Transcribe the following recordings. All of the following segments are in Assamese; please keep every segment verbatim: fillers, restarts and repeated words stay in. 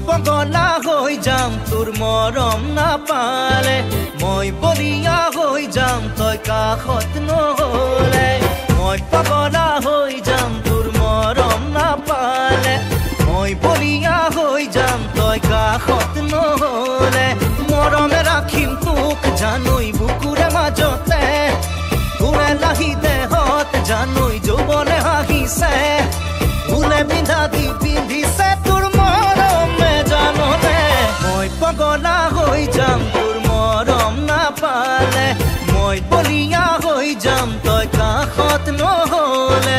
পগলা হৈ যাম তোৰ মৰম নাপালে মই বলিয়া হৈ যাম তই কাষত নহলে মই পগলা হৈ যাম তোৰ মৰম নাপালে মই বলিয়া হৈ যাম তই কাষত নহলে মৰমে ৰাখিম তোক জানৈ বুকুৰে মাজতে তোৰে লাহি দেহত জানৈ যৌৱনে হাঁহিছে ফুলে পিন্ধা দি পিন্ধিছে তোৰ মৰমে জাননে মই পগলা হৈ যাম তোৰ মৰম নাপালে মই বলিয়া হৈ যাম তই কাষত নহলে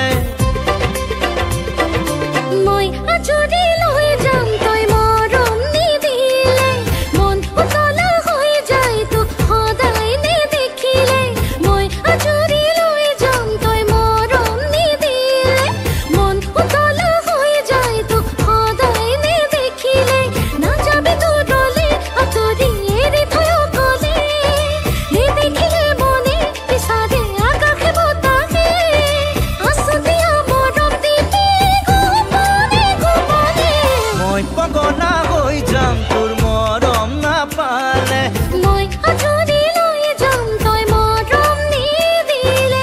মই আজৰি লৈ যাম তই মৰম নিদিলে মন উতলা হৈ যায় তোক সদায় নেদেখিলে মই আজৰি লৈ যাম তই মৰম নিদিলে মন উতলা হৈ যায় তোক সদায় নেদেখিলে নাযাবি দূৰলে আঁতৰি এৰি থৈ অকলে নেদেখিলে মনে বিচাৰে আকাশে বতাহে আছো দিয়া মৰম দিবি গোপনে গোপনে মই পগলা হৈ যাম তোৰ মৰম নাপালে মই আজৰি লৈ যাম তই মৰম নিদিলে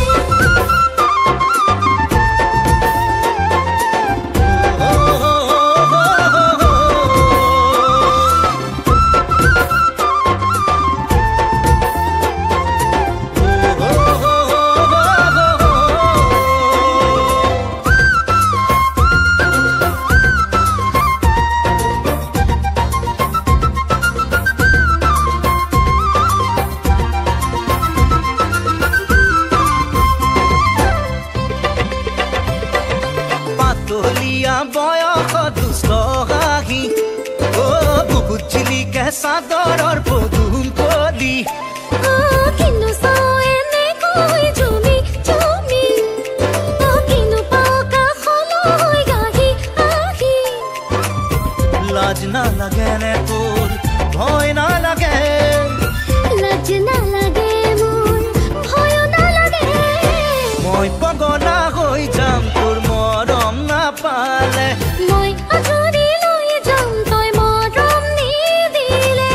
পাতলীয়া বয়স দুষ্ট হাঁহি অ বুকুত জিলিকে চাদৰৰ পদুম কলি অ কিনো চাও এনেকৈ জুমি জুমি অ কিনো পকা সময় গাহি আহি লাজ নালাগে নে তোৰ ভয় নালাগে লাজ নালাগে মোৰ ভয় নালাগে মই পগলা হৈ যাম তোৰ মৰম নাপালে মই আজৰি লৈ যাম তই মৰম নিদিলে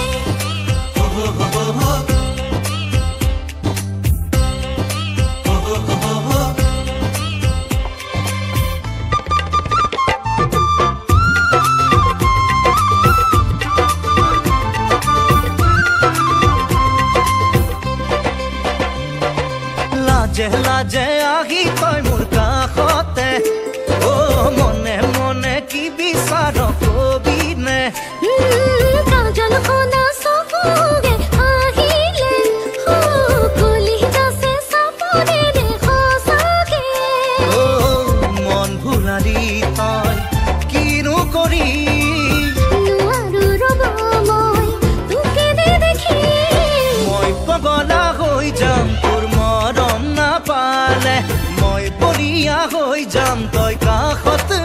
লাজে লাজে আহি তই মোৰ কাষতে অ মনে মনে কি বিচাৰ কবি নে কাজল খনা চকুৰে আহিলে অ কলি যাছে চাপৰে ৰে সঁচাকে অ মন ভুলালি তই কিনো কৰি নোৱাৰো ৰ'ব মই তোকে নেদেখি মই পগলা হৈ যাম তোৰ মৰম নাপালে মই বলিয়া হৈ যাম তই কাষত